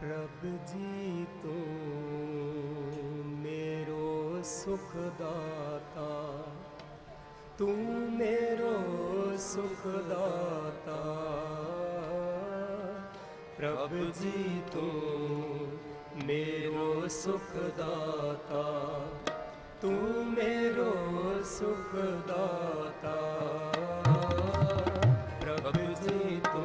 प्रभु जी तो मेरो सुखदाता, तू मेरो सुखदाता। प्रभु जी तो मेरो सुखदाता, तू मेरो सुखदाता। प्रभु जी तो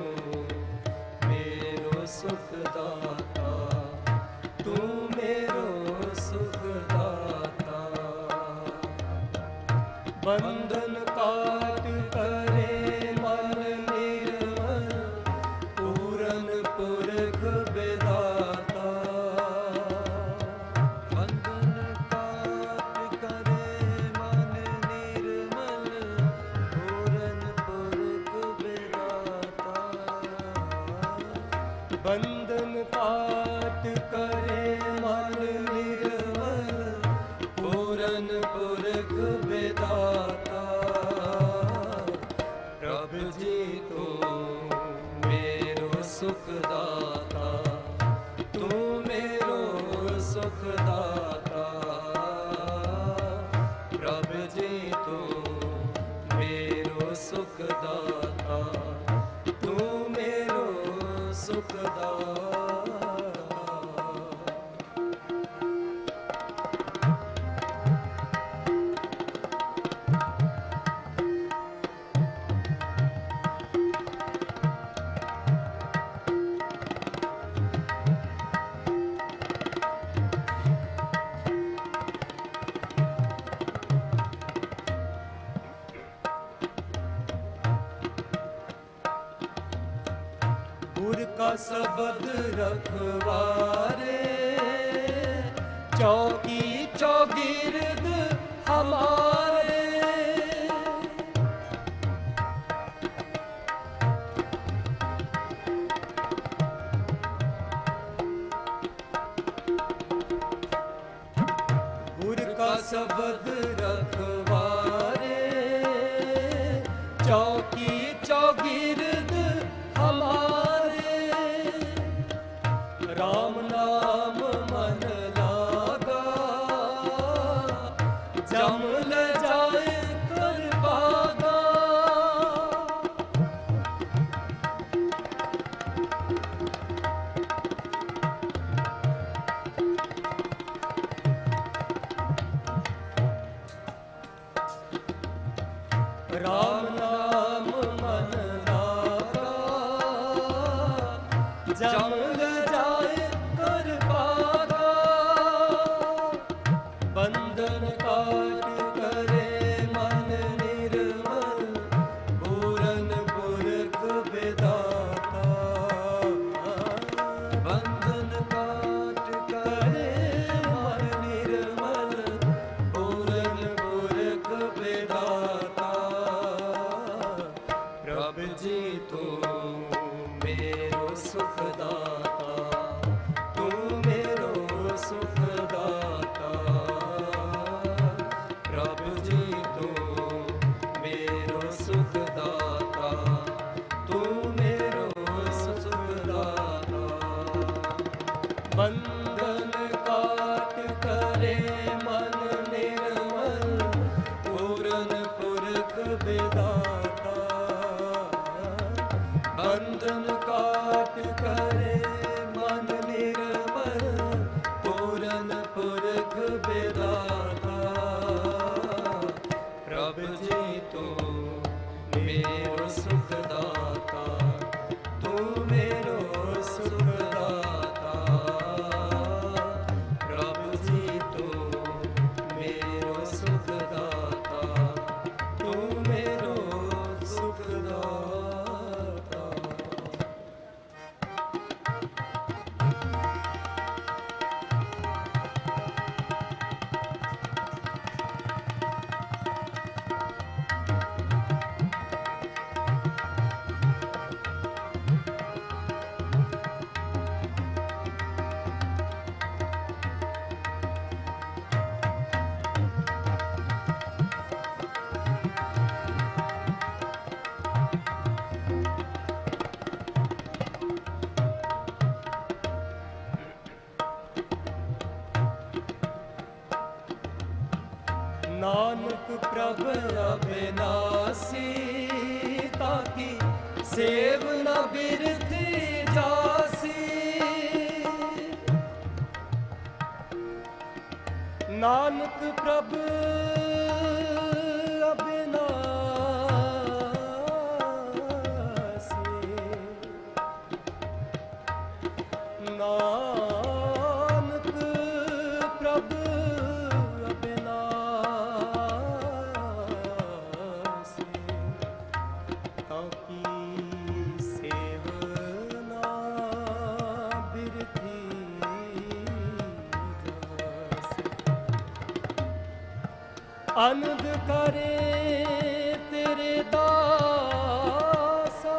मेरो सुखदाता, तू मेरो सुखदाता। बंधन काट करे मन निर्मल, पूरन पुरख विधाता। बंधन काट करे मन निर्मल, पूरन पुरख विधाता। बंधन काट करे मन निर्मल, पूरन पुरख विधाता। प्रभु जी तो मेरो सुखदाता, तू मेरो सुखदाता। प्रभु जी तो मेरो सुखदाता, तू मेरो सुखदाता। गुर का शब्द रखवारे, चौकी चौगिर्द हमारे। गुर का शब्द रखवारे, चौकी चौगिर्द हमारे। राम नाम मन लागा, जम ल जाए कर बागा। राम नाम मन लागा, जम ल जाए कर बागा। बंधन काट करे मन निर्मल, पूरन पुरख विधाता। बंधन काट करे मन निर्मल, पूरन पुरख विधाता। प्रभु जी तो मेरो सुखदाता, तू मेरो सुखदाता। प्रभु जी तो मेरो सुखदाता, तू मेरो सुखदाता। बंधन काट करे मन निर्मल, पूरन पुरख विधाता। बंधन काट करे मन निर्मल, पूरन पुरख विधाता। प्रभु जी तो मेरो सुखदाता, तू मेरो सुखदाता। प्रभु जी तो मेरो सुखदाता, तू मेरो नानक प्रभ अविनाशी, ताकि सेव न बिरथी जासी। नानक प्रभ नानक प्रभ अविनाशी, ताकि सेव न बिरथी जासी। अनंद करे तेरे दासा,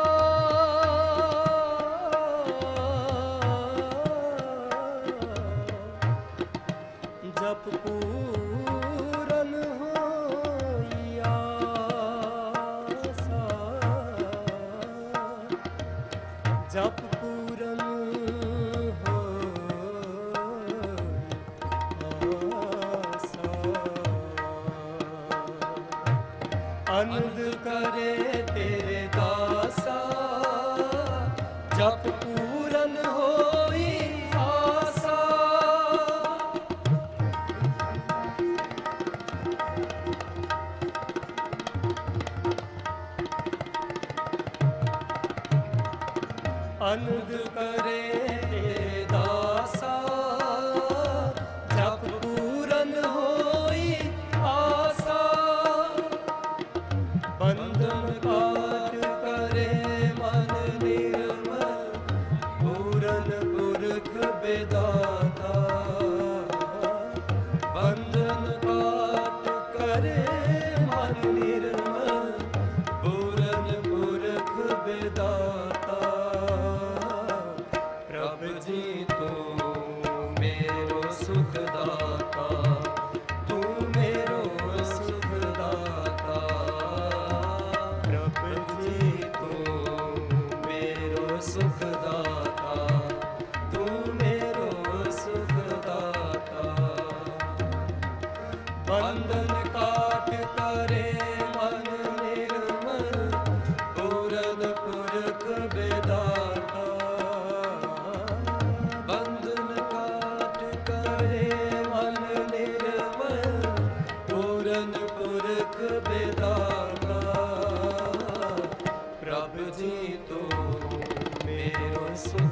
जप पूरन होई आसा, जप पूरन आनंद करे तेरे दासा, जप पूरन होई आसा। आनंद करे तेरे दासा, जप पूरन होई आसा। बंधन काट करे मन निर्मल, पूरन पुरख बेदाता। बंधन काट करे मन निर्मल, पूरन पुरख बेदाता। प्रभु जी तू मेरो सुख दाता, तू मेरो सुख दाता। प्रभु जी तू मेरो सुख दाता, तू मेरो सुख दाता। बंधन काट करे मन निर्मल, पूरन पुरख बेदाता। बंधन काट करे मन निर्मल, पूरन पुरख बेदाता। प्रभु जी तू मेरो सुख